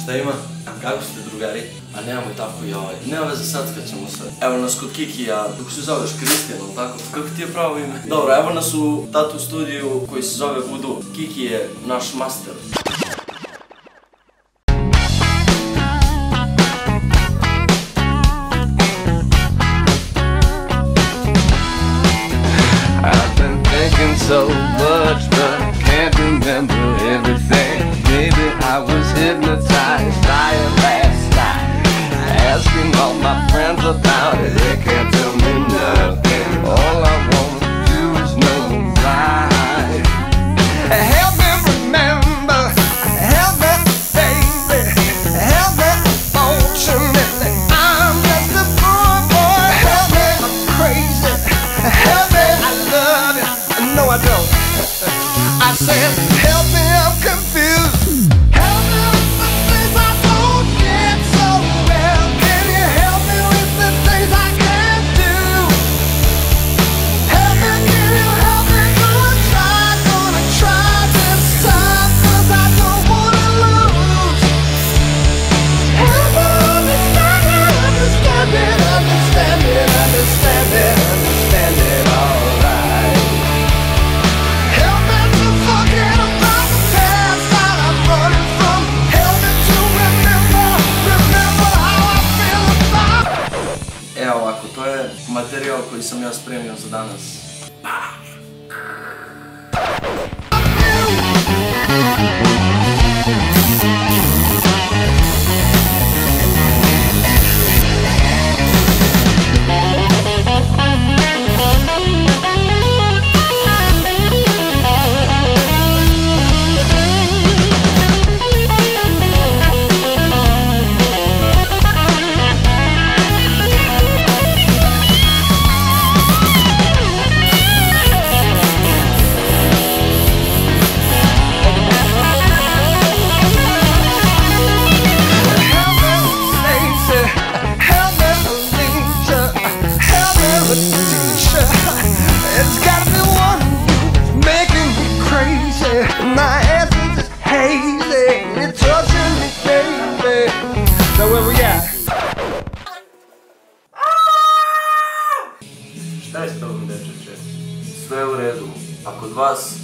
Šta ima? Kako ste, drugari? A nemoj tako, joj. Nema veze sad kad ćemo se. Evo nas kod Kikija, kako se zoveš, Kristijan, ili tako? Kako ti je pravo ime? Dobro, evo nas u tatu studiju koji se zove Voodoo. Kiki je naš master. So much, but I can't remember everything. Maybe I was hypnotized by it last night. Asking all my friends about it, they can't tell me nothing. All I wanna do is know right. Help me remember, help me baby, help me fortunately. I'm just a poor boy, help me, I'm crazy, help me, I love you. No, I don't. I said, help me, I'm confused. Help me with the things I don't get so well. Can you help me with the things I can't do? Help me, can you help me? Gonna try this time, 'cause I don't wanna lose. Help me understand it, understand it, understand it, understand it, understand it, alright. Evo ovako, to je materijal koji sam ja spremio za danas. It's gotta be one making me crazy. My essence is hazy. It's touching me, baby. So where we at? Šta je s tobom, dečeče? Sve u redu. A kod vas?